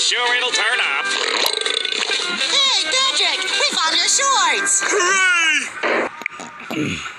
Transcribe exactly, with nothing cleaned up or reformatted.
sure it'll turn up. Hey, Patrick! We found your shorts! Hooray!